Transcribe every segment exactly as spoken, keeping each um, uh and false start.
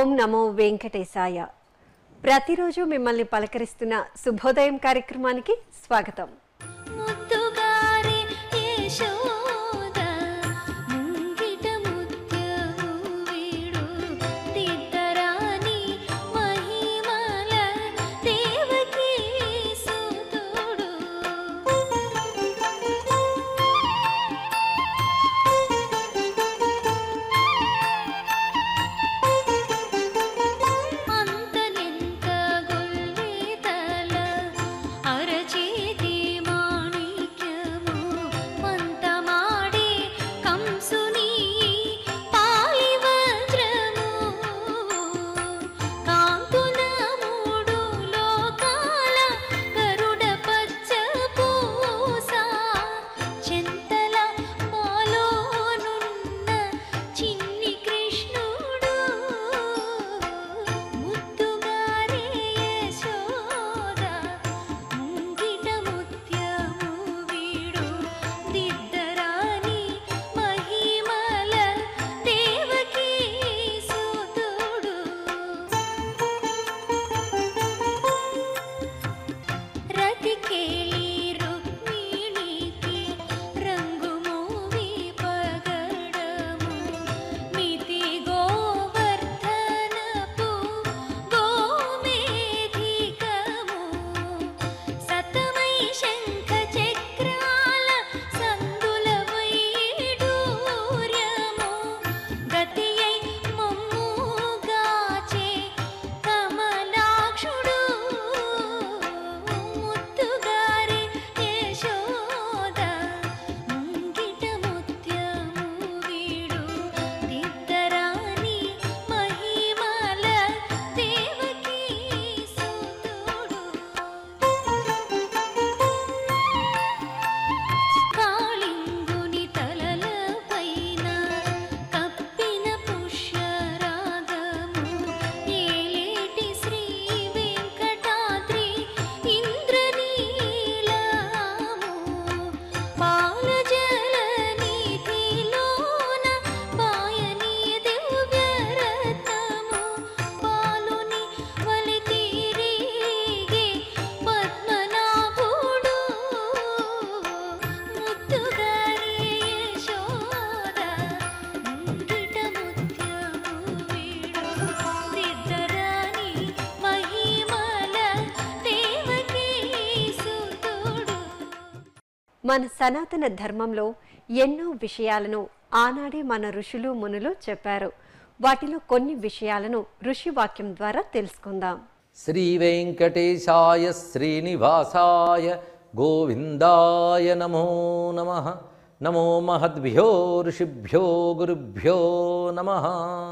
ఓం నమో వెంకటేశాయ. ప్రతిరోజు మిమ్మల్ని పలకరిస్తున్న శుభోదయం కార్యక్రమానికి స్వాగతం. మన సనాతన ధర్మంలో ఎన్నో విషయాలను ఆనాడే మన ఋషులు మునులు చెప్పారు. వాటిలో కొన్ని విషయాలను ఋషి వాక్యం ద్వారా తెలుసుకుందాం. శ్రీ వెంకటేశాయ శ్రీనివాసాయ గోవిందాయ నమో నమః. నమో మహద్భ్యో ఋషిభ్యో గురుభ్యో నమః.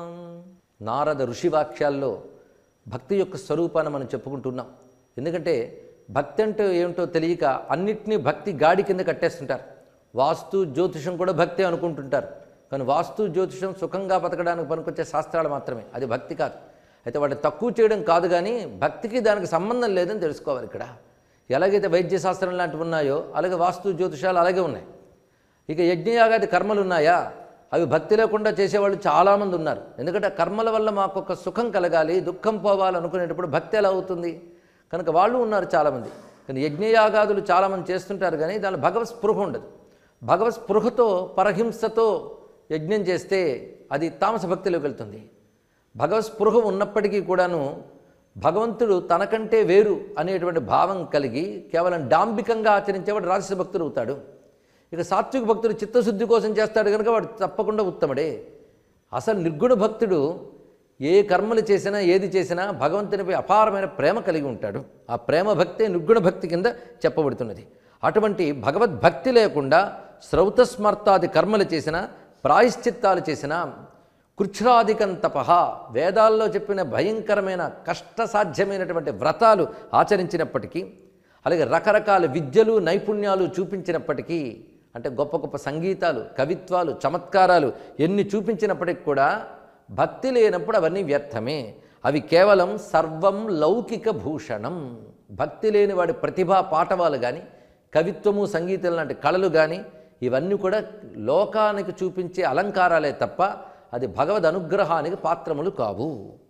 నారద ఋషి వాక్యాల్లో భక్తి యొక్క స్వరూపాన్ని మనం చెప్పుకుంటున్నాం. ఎందుకంటే భక్తి అంటే ఏమిటో తెలియక అన్నిటినీ భక్తి గాడి కింద కట్టేస్తుంటారు. వాస్తు జ్యోతిషం కూడా భక్తి అనుకుంటుంటారు. కానీ వాస్తు జ్యోతిషం సుఖంగా బతకడానికి పనికొచ్చే శాస్త్రాలు మాత్రమే, అది భక్తి కాదు. అయితే వాటిని తక్కువ చేయడం కాదు, కానీ భక్తికి దానికి సంబంధం లేదని తెలుసుకోవాలి. ఇక్కడ ఎలాగైతే వైద్య శాస్త్రం లాంటివి ఉన్నాయో అలాగే వాస్తు జ్యోతిషాలు అలాగే ఉన్నాయి. ఇక యజ్ఞయాగాది కర్మలు ఉన్నాయా, అవి భక్తి లేకుండా చేసేవాళ్ళు చాలామంది ఉన్నారు. ఎందుకంటే కర్మల వల్ల మాకు ఒక సుఖం కలగాలి, దుఃఖం పోవాలనుకునేటప్పుడు భక్తి ఎలా అవుతుంది? కనుక వాళ్ళు ఉన్నారు చాలామంది. కానీ యజ్ఞయాగాదులు చాలామంది చేస్తుంటారు, కానీ దానిలో భగవత్ స్పృహ ఉండదు. భగవత్ స్పృహతో పరహింసతో యజ్ఞం చేస్తే అది తామస భక్తిలోకి వెళ్తుంది. భగవత్ స్పృహ ఉన్నప్పటికీ కూడాను భగవంతుడు తనకంటే వేరు అనేటువంటి భావం కలిగి కేవలం డాంబికంగా ఆచరించేవాడు రాజస భక్తుడు అవుతాడు. ఇక సాత్విక భక్తుడు చిత్తశుద్ధి కోసం చేస్తాడు కనుక వాడు తప్పకుండా ఉత్తముడే. అసలు నిర్గుణ భక్తుడు ఏ కర్మలు చేసినా ఏది చేసినా భగవంతునిపై అపారమైన ప్రేమ కలిగి ఉంటాడు. ఆ ప్రేమ భక్తే నిర్గుణ భక్తి కింద చెప్పబడుతున్నది. అటువంటి భగవద్భక్తి లేకుండా శ్రౌతస్మర్తాది కర్మలు చేసినా, ప్రాయశ్చిత్తాలు చేసినా, కృచ్ఛ్రాధికం తపః వేదాల్లో చెప్పిన భయంకరమైన కష్టసాధ్యమైనటువంటి వ్రతాలు ఆచరించినప్పటికీ, అలాగే రకరకాల విద్యలు నైపుణ్యాలు చూపించినప్పటికీ, అంటే గొప్ప గొప్ప సంగీతాలు, కవిత్వాలు, చమత్కారాలు ఎన్ని చూపించినప్పటికి కూడా భక్తి లేనప్పుడు అవన్నీ వ్యర్థమే. అవి కేవలం సర్వం లౌకిక భూషణం. భక్తి లేని వాడి ప్రతిభా పాటవాలు కానీ, కవిత్వము, సంగీతం లాంటి కళలు కానీ ఇవన్నీ కూడా లోకానికి చూపించే అలంకారాలే తప్ప అది భగవద్ అనుగ్రహానికి పాత్రములు కావు.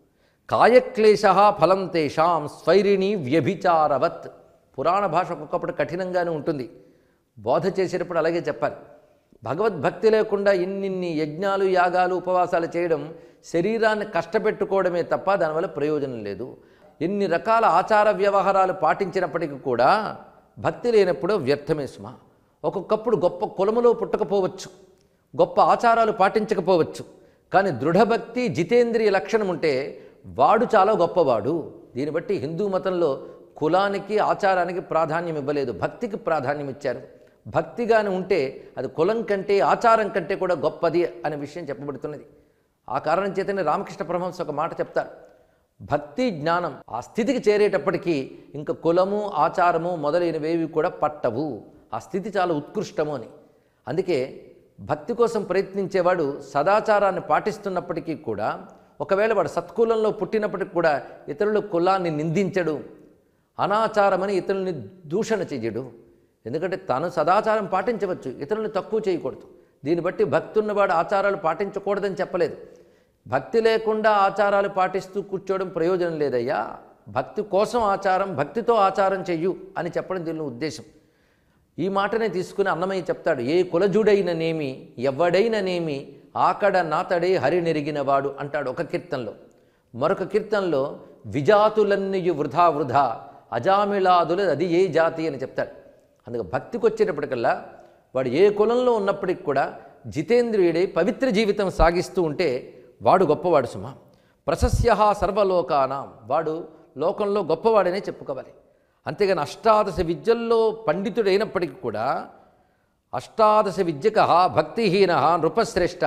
కాయక్లేశ ఫలం తేషాం స్వైరిణి వ్యభిచారవత్. పురాణ భాష ఒక్కొక్కప్పుడు కఠినంగానే ఉంటుంది, బోధ చేసేటప్పుడు అలాగే చెప్పాలి. భగవద్భక్తి లేకుండా ఇన్నిన్ని యజ్ఞాలు యాగాలు ఉపవాసాలు చేయడం శరీరాన్ని కష్టపెట్టుకోవడమే తప్ప దానివల్ల ప్రయోజనం లేదు. ఎన్ని రకాల ఆచార వ్యవహారాలు పాటించినప్పటికీ కూడా భక్తి లేనప్పుడు వ్యర్థమే సుమా. ఒక్కొక్కప్పుడు గొప్ప కులములో పుట్టకపోవచ్చు, గొప్ప ఆచారాలు పాటించకపోవచ్చు, కానీ దృఢభక్తి జితేంద్రియ లక్షణం ఉంటే వాడు చాలా గొప్పవాడు. దీన్ని బట్టి హిందూ మతంలో కులానికి ఆచారానికి ప్రాధాన్యం ఇవ్వలేదు, భక్తికి ప్రాధాన్యం ఇచ్చారు. భక్తిగానే ఉంటే అది కులం కంటే ఆచారం కంటే కూడా గొప్పది అనే విషయం చెప్పబడుతున్నది. ఆ కారణం చేతనే రామకృష్ణ పరమహంస ఒక మాట చెప్తారు, భక్తి జ్ఞానం ఆ స్థితికి చేరేటప్పటికీ ఇంకా కులము ఆచారము మొదలైనవేవి కూడా పట్టవు, ఆ స్థితి చాలా ఉత్కృష్టము అని. అందుకే భక్తి కోసం ప్రయత్నించేవాడు సదాచారాన్ని పాటిస్తున్నప్పటికీ కూడా, ఒకవేళ వాడు సత్కులంలో పుట్టినప్పటికి కూడా ఇతరుల కులాన్ని నిందించడు, అనాచారమని ఇతరుల్ని దూషణ చెయ్యడు. ఎందుకంటే తను సదాచారం పాటించవచ్చు, ఇతరులను తక్కువ చేయకూడదు. దీన్ని బట్టి భక్తి ఉన్నవాడు ఆచారాలు పాటించకూడదని చెప్పలేదు. భక్తి లేకుండా ఆచారాలు పాటిస్తూ కూర్చోవడం ప్రయోజనం లేదయ్యా, భక్తి కోసం ఆచారం, భక్తితో ఆచారం చెయ్యు అని చెప్పడం దీని ఉద్దేశం. ఈ మాటనే తీసుకుని అన్నమయ్య చెప్తాడు, ఏ కులజుడైననేమి ఎవడైననేమి ఆకడ నాతడే హరి నెరిగినవాడు అంటాడు ఒక కీర్తనలో. మరొక కీర్తనలో విజాతులన్నీయు వృధా వృధా అజామిళాదులు అది ఏ జాతి అని చెప్తాడు. అందుకే భక్తికి వచ్చేటప్పటికల్లా వాడు ఏ కులంలో ఉన్నప్పటికి కూడా జితేంద్రియుడై పవిత్ర జీవితం సాగిస్తూ ఉంటే వాడు గొప్పవాడు సుమా. ప్రశస్య సర్వలోకానాం, వాడు లోకంలో గొప్పవాడనే చెప్పుకోవాలి. అంతేగాని అష్టాదశ విద్యల్లో పండితుడైనప్పటికీ కూడా అష్టాదశ విద్యక భక్తిహీన నృపశ్రేష్ఠ,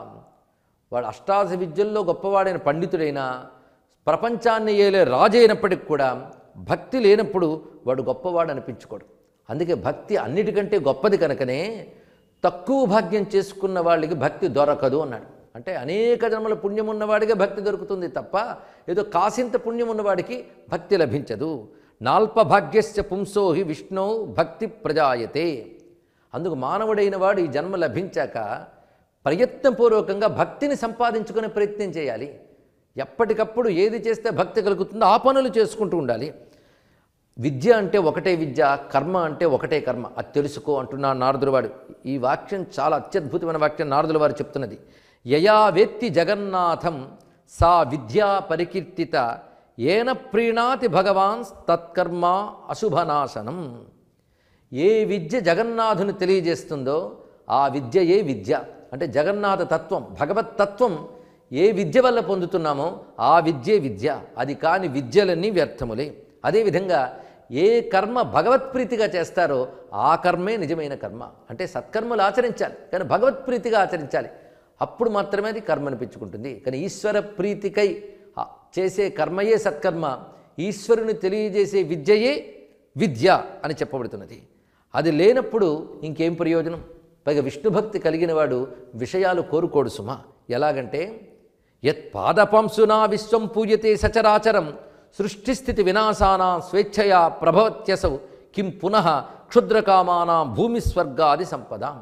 వాడు అష్టాదశ విద్యల్లో గొప్పవాడైన పండితుడైనా ప్రపంచాన్ని ఏలే రాజు అయినప్పటికి కూడా భక్తి లేనప్పుడు వాడు గొప్పవాడు అనిపించుకోడు. అందుకే భక్తి అన్నిటికంటే గొప్పది కనుకనే తక్కువ భాగ్యం చేసుకున్న వాళ్ళకి భక్తి దొరకదు అన్నాడు. అంటే అనేక జన్మల పుణ్యం ఉన్నవాడిగా భక్తి దొరుకుతుంది తప్ప ఏదో కాసింత పుణ్యం ఉన్నవాడికి భక్తి లభించదు. నాల్ప భాగ్యస్య పుంసోహి విష్ణు భక్తి ప్రజాయతే. అందుకు మానవుడైన వాడు ఈ జన్మ లభించాక ప్రయత్నపూర్వకంగా భక్తిని సంపాదించుకునే ప్రయత్నం చేయాలి. ఎప్పటికప్పుడు ఏది చేస్తే భక్తి కలుగుతుందో ఆ పనులు చేసుకుంటూ ఉండాలి. విద్య అంటే ఒకటే విద్య, కర్మ అంటే ఒకటే కర్మ, అది తెలుసుకో అంటున్నాడు నారదుల వాడు. ఈ వాక్యం చాలా అత్యద్భుతమైన వాక్యం నారదుల వారు చెప్తున్నది. యయా వేత్తి జగన్నాథం సా విద్యా పరికీర్తిత ఏన ప్రీణాతి భగవాన్ తత్కర్మ అశుభనాశనం. ఏ విద్య జగన్నాథుని తెలియజేస్తుందో ఆ విద్యయే విద్య. అంటే జగన్నాథ తత్వం, భగవత్ తత్వం ఏ విద్య వల్ల పొందుతున్నామో ఆ విద్యే విద్య. అది కాని విద్యలన్నీ వ్యర్థములే. అదేవిధంగా ఏ కర్మ భగవత్ప్రీతిగా చేస్తారో ఆ కర్మే నిజమైన కర్మ. అంటే సత్కర్మలు ఆచరించాలి, కానీ భగవత్ప్రీతిగా ఆచరించాలి. అప్పుడు మాత్రమే అది కర్మ అనిపించుకుంటుంది. కానీ ఈశ్వర ప్రీతికై చేసే కర్మయే సత్కర్మ, ఈశ్వరుని తెలియజేసే విద్యయే విద్య అని చెప్పబడుతున్నది. అది లేనప్పుడు ఇంకేం ప్రయోజనం? పైగా విష్ణుభక్తి కలిగిన వాడు విషయాలు కోరుకోడు సుమా. ఎలాగంటే యత్ పాదపంసునా విశ్వం పూజతే సచరాచరం సృష్టిస్థితి వినాశానా స్వేచ్ఛయా ప్రభవత్యసౌ కిం పునః క్షుద్రకామానాం భూమి స్వర్గాది సంపదాం.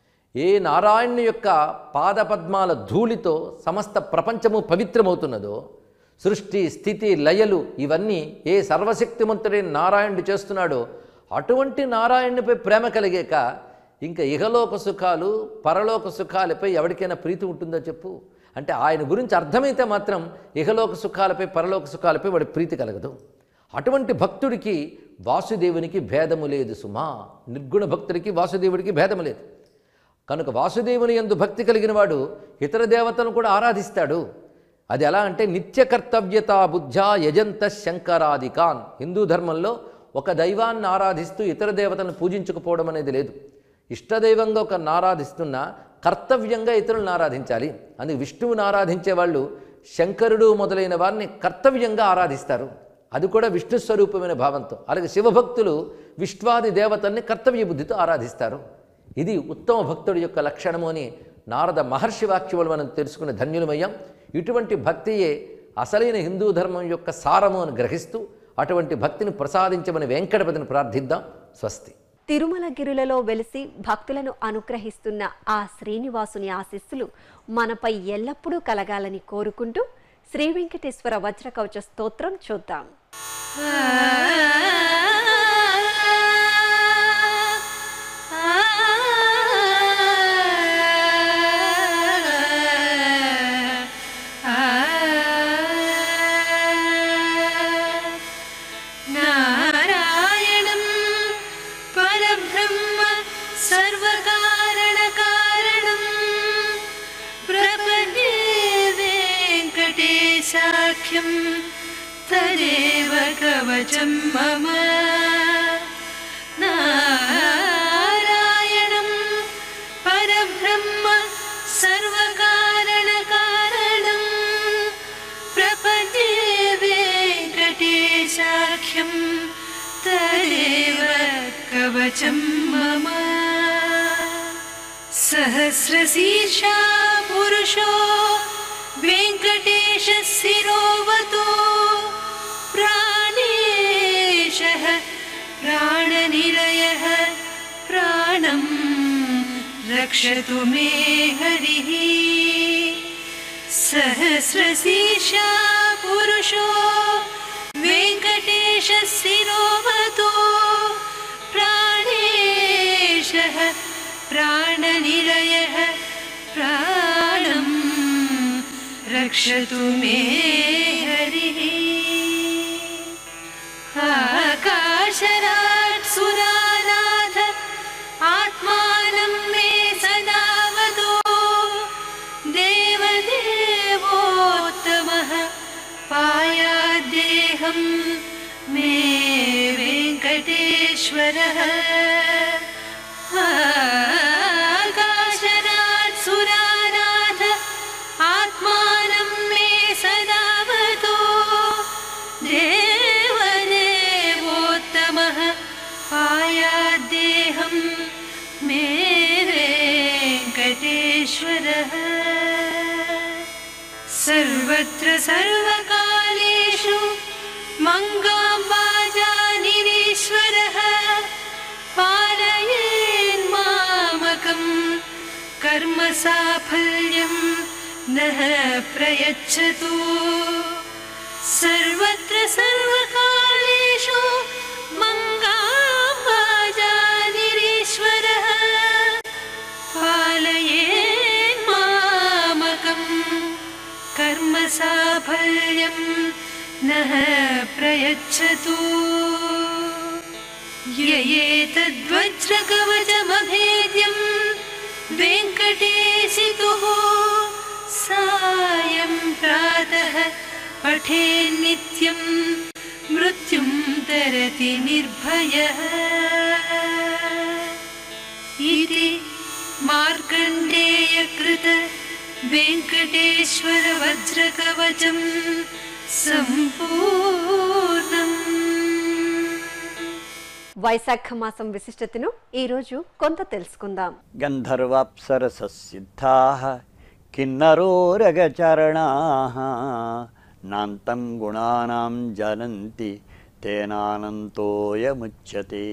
ఏ నారాయణుని యొక్క పాదపద్మాల ధూళితో సమస్త ప్రపంచము పవిత్రమవుతున్నదో, సృష్టి స్థితి లయలు ఇవన్నీ ఏ సర్వశక్తిమంతుడైన నారాయణుడు చేస్తున్నాడో అటువంటి నారాయణునిపై ప్రేమ కలిగాక ఇంకా ఇహలోక సుఖాలు పరలోక సుఖాలపై ఎవరికైనా ప్రీతి ఉంటుందో చెప్పు. అంటే ఆయన గురించి అర్థమైతే మాత్రం ఇహలోక సుఖాలపై పరలోక సుఖాలపై వాడి ప్రీతి కలగదు. అటువంటి భక్తుడికి వాసుదేవునికి భేదము లేదు సుమా. నిర్గుణ భక్తుడికి వాసుదేవుడికి భేదము లేదు. కనుక వాసుదేవుని యందు భక్తి కలిగిన వాడు ఇతర దేవతలను కూడా ఆరాధిస్తాడు. అది ఎలా అంటే నిత్య కర్తవ్యతా బుద్ధ్యా యజంత శంకరాదికాన్. హిందూ ధర్మంలో ఒక దైవాన్ని ఆరాధిస్తూ ఇతర దేవతలను పూజించకపోవడం అనేది లేదు. ఇష్టదైవంగా ఒక ఆరాధిస్తున్నా కర్తవ్యంగా ఇతరులను ఆరాధించాలి. అందుకే విష్ణువుని ఆరాధించే వాళ్ళు శంకరుడు మొదలైన వారిని కర్తవ్యంగా ఆరాధిస్తారు, అది కూడా విష్ణు స్వరూపమైన భావంతో. అలాగే శివభక్తులు విశ్వాది దేవతల్ని కర్తవ్య బుద్ధితో ఆరాధిస్తారు. ఇది ఉత్తమ భక్తుడి యొక్క లక్షణము అని నారద మహర్షి వాక్యములు మనం తెలుసుకునే ధన్యులమయ్యాం. ఇటువంటి భక్తియే అసలైన హిందూ ధర్మం యొక్క సారము అని గ్రహిస్తూ అటువంటి భక్తిని ప్రసాదించమని వెంకటపతిని ప్రార్థిద్దాం. స్వస్తి. తిరుమలగిరులలో వెలిసి భక్తులను అనుగ్రహిస్తున్న ఆ శ్రీనివాసుని ఆశీస్సులు మనపై ఎల్లప్పుడూ కలగాలని కోరుకుంటూ శ్రీ వెంకటేశ్వర వజ్రకవచ స్తోత్రం చూద్దాం. तदेव कवचं मम नारायणं परब्रह्म सर्वकारणकारणं प्रपद्ये वेङ्कटेशाख्यं तदेव कवचं मम सहस्रशीर्षा पुरुषो वेङ्कटेशः शिरोवतो प्राणेशः प्राणनिलयः प्राणं रक्षतु मे हरिः सहस्रशीर्षा पुरुषो वेङ्कटेशः शिरोवतो प्राणेशः प्राणनिलयः प्राणं रक्षतु मे हरिः आकाशराट् सुरानाथ आत्मानं मे सदा वदो देवदेवोत्तमः पायाद्देहं मे वेङ्कटेश्वरः आकाशराट् सुरानाथ आत्मानं मे सदा वदो देवदेवोत्तमः पायाद्देहं मे वेङ्कटेश्वरः सर्वत्र सर्वकालेषु मङ्गाम्बाजानिरीश्वरः पालयेन्मामकं कर्मसाफल्यं नः प्रयच्छतु सर्वत्र सर्वकालेषु मङ्गाम्बाजानिरीश्वरः पालयेन्मामकं कर्मसाफल्यं नः प्रयच्छतु य एतद्वज्रकवचमभेद्यं वेङ्कटेशितुः सायं प्रातः पठेन्नित्यं मृत्युं तरति निर्भयः इति मार्कण्डेयकृत वेङ्कटेश्वर वज्रकवचं సంపూర్ణం. వైశాఖ మాసం విశిష్టతను ఈరోజు కొంత తెలుసుకుందాం. గంధర్వాప్సరస సిద్ధాః కిన్నరోరగచరణాః నాంతం గుణానాం జనంతి తేనానంతోయముచ్యతే.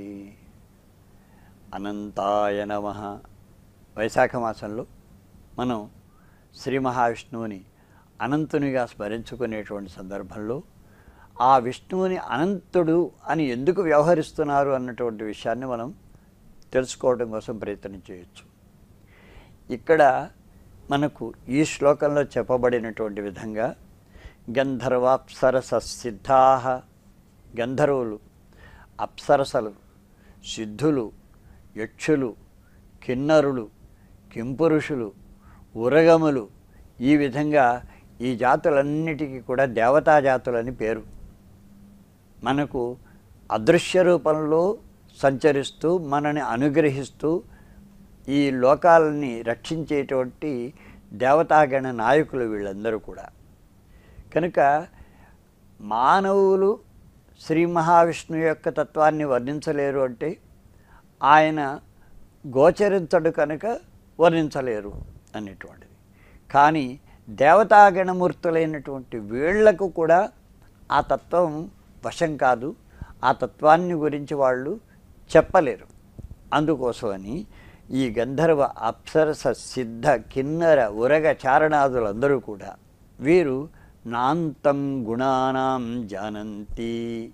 అనంతాయ నమః. వైశాఖ మాసంలో మనం శ్రీ మహావిష్ణువుని అనంతునిగా స్మరించుకునేటువంటి సందర్భంలో ఆ విష్ణువుని అనంతుడు అని ఎందుకు వ్యవహరిస్తున్నారు అన్నటువంటి విషయాన్ని మనం తెలుసుకోవడం కోసం ప్రయత్నం చేయొచ్చు. ఇక్కడ మనకు ఈ శ్లోకంలో చెప్పబడినటువంటి విధంగా గంధర్వాప్సరస సిద్ధాః, గంధర్వులు, అప్సరసలు, సిద్ధులు, యక్షులు, కిన్నరులు, కింపురుషులు, ఉరగములు, ఈ విధంగా ఈ జాతులన్నిటికీ కూడా దేవతా జాతులని పేరు. మనకు అదృశ్య రూపంలో సంచరిస్తూ మనని అనుగ్రహిస్తూ ఈ లోకాలని రక్షించేటువంటి దేవతాగణ నాయకులు వీళ్ళందరూ కూడా. కనుక మానవులు శ్రీ మహావిష్ణువు యొక్క తత్వాన్ని వర్ణించలేరు అంటే ఆయన గోచరించడు కనుక వర్ణించలేరు అనేటువంటిది. కానీ దేవతాగణమూర్తులైనటువంటి వీళ్లకు కూడా ఆ తత్వం వశం కాదు, ఆ తత్వాన్ని గురించి వాళ్ళు చెప్పలేరు. అందుకోసమని ఈ గంధర్వ అప్సరస సిద్ధ కిన్నర ఉరగ చారణాదులందరూ కూడా వీరు నాంతం గుణానాం జానంతి.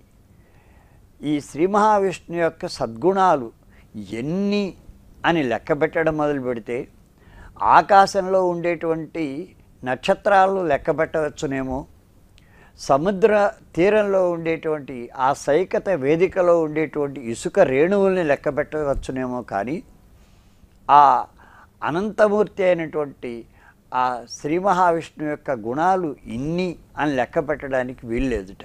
ఈ శ్రీ మహావిష్ణువు యొక్క సద్గుణాలు ఎన్ని అని లెక్క పెట్టడం మొదలు పెడితే ఆకాశంలో ఉండేటువంటి నక్షత్రాలు లెక్క పెట్టవచ్చునేమో, సముద్ర తీరంలో ఉండేటువంటి ఆ సైకత వేదికలో ఉండేటువంటి ఇసుక రేణువుల్ని లెక్క పెట్టవచ్చునేమో, కానీ ఆ అనంతమూర్తి అయినటువంటి ఆ శ్రీ మహావిష్ణువు యొక్క గుణాలు ఇన్ని అని లెక్క పెట్టడానికి వీల్లేదుట.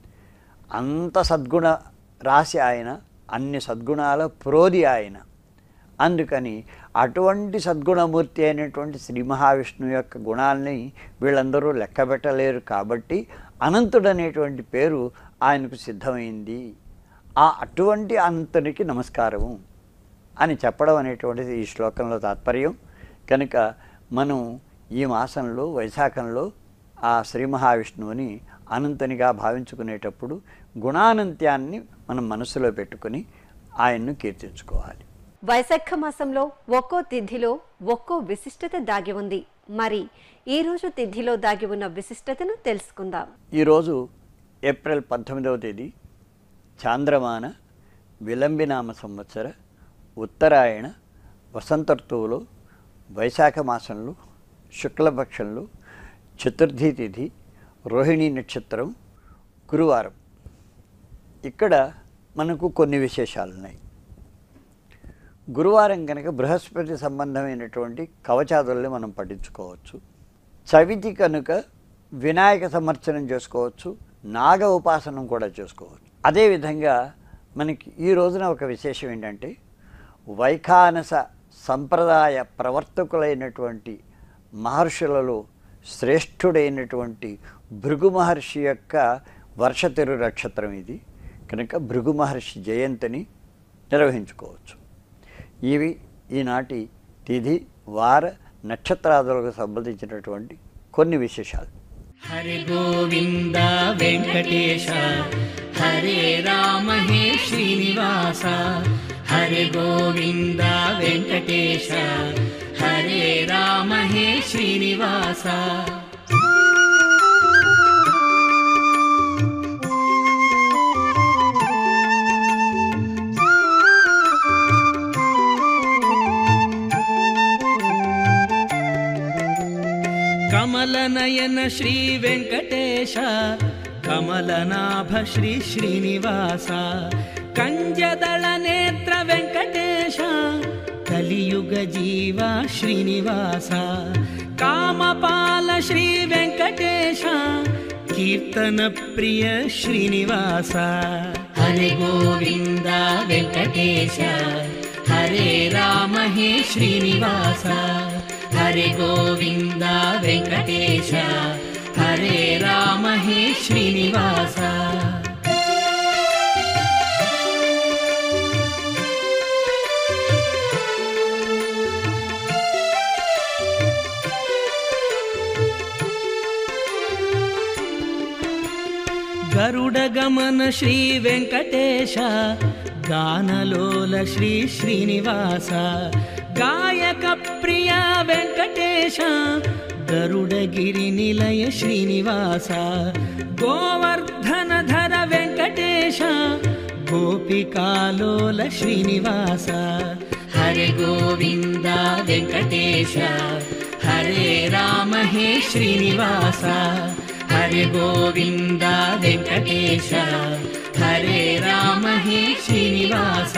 అంత సద్గుణ రాశి ఆయన, అన్ని సద్గుణాల ప్రోది ఆయన. అందుకని అటువంటి సద్గుణమూర్తి అయినటువంటి శ్రీ మహావిష్ణువు యొక్క గుణాలని వీళ్ళందరూ లెక్క పెట్టలేరు. కాబట్టి అనంతుడనేటువంటి పేరు ఆయనకు సిద్ధమైంది. ఆ అటువంటి అనంతునికి నమస్కారము అని చెప్పడం అనేటువంటిది ఈ శ్లోకంలో తాత్పర్యం. కనుక మనం ఈ మాసంలో వైశాఖంలో ఆ శ్రీ మహావిష్ణువుని అనంతునిగా భావించుకునేటప్పుడు గుణానంత్యాన్ని మనం మనసులో పెట్టుకుని ఆయన్ను కీర్తించుకోవాలి. వైశాఖ మాసంలో ఒక్కో తిథిలో ఒక్కో విశిష్టత దాగి ఉంది. మరి ఈరోజు తిథిలో దాగి ఉన్న విశిష్టతను తెలుసుకుందాం. ఈరోజు ఏప్రిల్ పద్దెనిమిదవ తేదీ చాంద్రమాన విలంబినామ సంవత్సర ఉత్తరాయణ వసంత ఋతువులో వైశాఖ మాసంలో శుక్లపక్షంలో చతుర్థి తిథి రోహిణీ నక్షత్రం గురువారం. ఇక్కడ మనకు కొన్ని విశేషాలు ఉన్నాయి. గురువారం కనుక బృహస్పతి సంబంధమైనటువంటి కవచాదుల్ని మనం పఠించుకోవచ్చు. చవితి కనుక వినాయక సమర్చనం చేసుకోవచ్చు, నాగ ఉపాసనం కూడా చేసుకోవచ్చు. అదేవిధంగా మనకి ఈ రోజున ఒక విశేషం ఏంటంటే వైఖానస సంప్రదాయ ప్రవర్తకులైనటువంటి మహర్షులలో శ్రేష్ఠుడైనటువంటి భృగు మహర్షి యొక్క వర్షతిరు నక్షత్రం ఇది. కనుక భృగు మహర్షి జయంతిని నిర్వహించుకోవచ్చు. ఇవి ఈనాటి తిథి వార నక్షత్రాదులకు సంబంధించినటువంటి కొన్ని విశేషాలు. హరి గోవింద వెంకటేశ, హరే రామ హే శ్రీనివాస. హరి గోవింద వెంకటేశ, హరే రామ హే శ్రీనివాస. కమలనయన శ్రీ వెంకటేశ, కమలనాభ శ్రీ శ్రీనివాస. కంజదళ నేత్ర వెంకటేశ, కలియుగ జీవ శ్రీనివాస. కామపాల శ్రీ వెంకటేశ, కీర్తన ప్రియ శ్రీనివాస. హరి గోవింద వెంకటేశ, హరే రామ హే శ్రీనివాస. హరి గోవింద వెంకటేశ, హరే రామ హే శ్రీనివాస. గరుడ గమన శ్రీ వెంకటేశ, గానలోల శ్రీ శ్రీనివాస. గాయక ప్రియ వెంకటేశ, గరుడగిరి నిలయ శ్రీనివాస. గోవర్ధన ధర వెంకటేశ, గోపికాలోల శ్రీనివాస. హరి గోవింద వెంకటేశ, హరే రామ హే శ్రీనివాస. హరి గోవింద వెంకటేశ, హరే రామ హే శ్రీనివాస.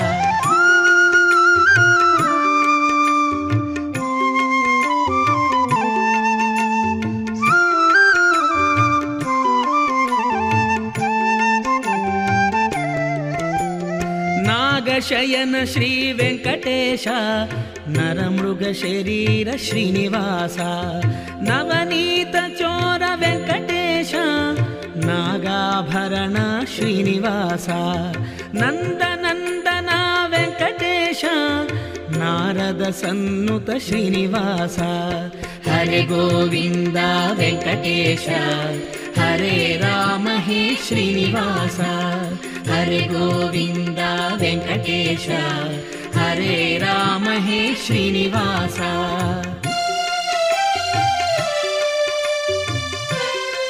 నాగశయన శ్రీ వెంకటేశ, నరమృగ శరీర శ్రీనివాస. నవనీత చోర వెంకటేశ, నాగాభరణ శ్రీనివాస. నందనందన వెంకటేశ, నారద సన్నుత శ్రీనివాస. హరి గోవింద వెంకటేశ, హరే రామ హే శ్రీనివాస. హరి గోవింద వెంకటేశ, హరే రామ హే శ్రీనివాస.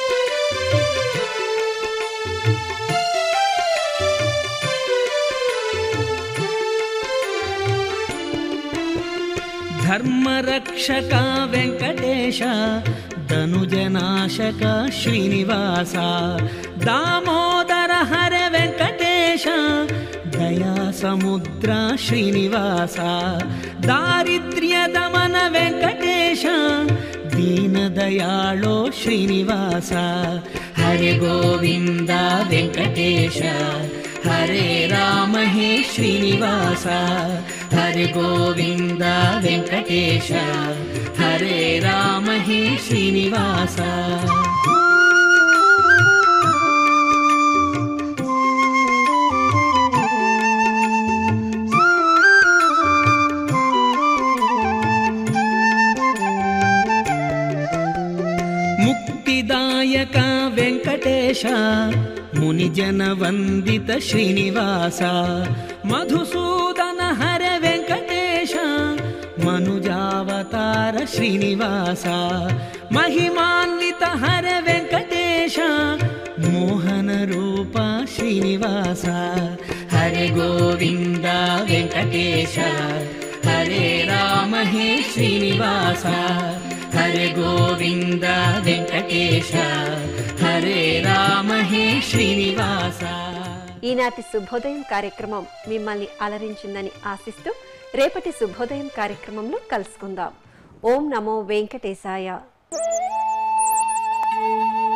ధర్మరక్షక వెంకటేశ ధనుజనాశక శ్రీనివాస దామోదర హర వెంకటేశ దయా సముద్ర శ్రీనివాస దారిద్ర్య దమన వెంకటేశ దీన దయాళో శ్రీనివాస హరే గోవింద వెంకటేశ హరే రామ హే శ్రీనివాస హరే గోవింద వెంకటేశ హరే రామ హే శ్రీనివాస. ముక్తిదాయక వెంకటేశ మునిజన వందిత శ్రీనివాస మధుసూదన హర వెంకటేశ మనుజావతార శ్రీనివాస మహిమాన్విత హర వెంకటేశ మోహన రూప శ్రీనివాస హరే గోవింద వెంకటేశ హరే రామ హే శ్రీనివాస హరే గోవింద వెంకటేశ హరే రామ హే శ్రీనివాస. ఈనాటి శుభోదయం కార్యక్రమం మిమ్మల్ని అలరించిందని ఆశిస్తూ రేపటి శుభోదయం కార్యక్రమంలో కలుసుకుందాం. ఓం నమో వెంకటేశాయ.